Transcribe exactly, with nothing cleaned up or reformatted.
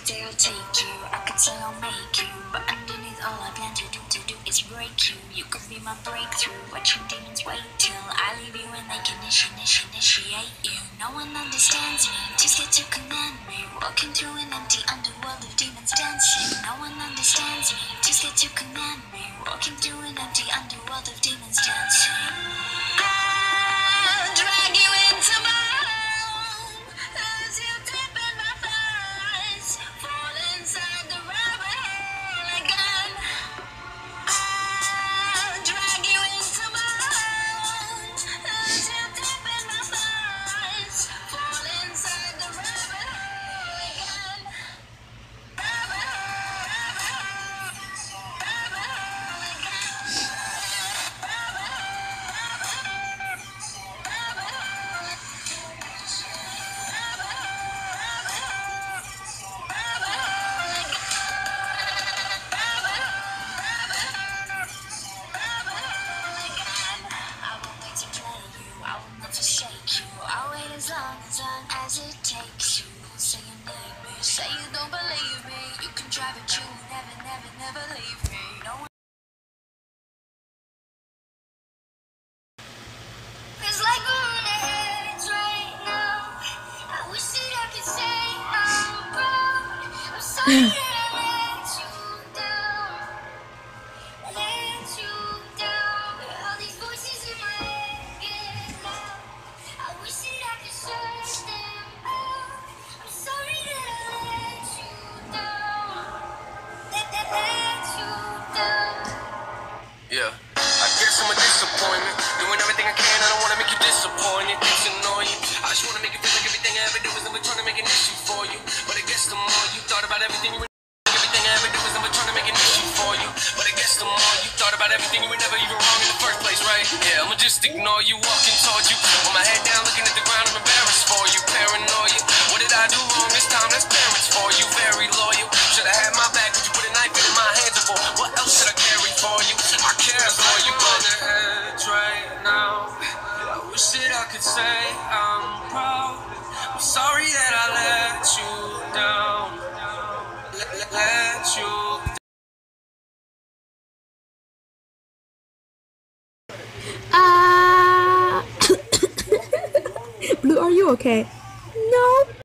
say I'll take you, I could say I'll make you, but underneath all I plan to do to do is break you. You could be my breakthrough, watching demons wait till I leave you and they can initi- initi- initiate you. No one understands me, too scared to command me, walking through an empty underworld of demons dancing. No one understands me, too scared to command me, walking through an empty underworld of demons dancing. I'll drag you into my home, as you dip in my thighs, fall inside the rabbit hole again. I'll drag you into my home, as you dip in my thighs, fall inside the rabbit hole again. Rabbit hole, rabbit hole, rabbit hole again. Rabbit hole, rabbit hole. As long, as long as it takes you. Say you need me, say you don't believe me. You can try but you will never, never, never leave me. No one. It's like we're on the edge right now. I wish that I could say I'm proud. I'm sorry that I let you down. Let you down. All these voices in my head get loud. I wish that I could shut them out. I'm sorry that I let you down. Let, let, let you down. Yeah, I guess I'm a disappointment. Doing everything I can, I don't wanna make you disappointed. It's annoying. I just wanna make you feel like everything I ever do is never trying to make an issue for you. But I guess the more you thought about everything you would everything I ever do is never trying to make an issue for you. But I guess the more you thought about everything you were never even wrong in the first place, right? Yeah, I'ma just ignore you, walking towards you, with my head down, looking at the ground. I'm embarrassed for you, paranoia. What did I do wrong this time? That's parents for you, very loyal. Should've had my back, would you put a knife in my hands for? What else should I carry for you? I care for you, on the edge right now. I wish that I could say I'm proud. I'm sorry that I let you down. Let, let, let you Ah. Blue, are you okay? No.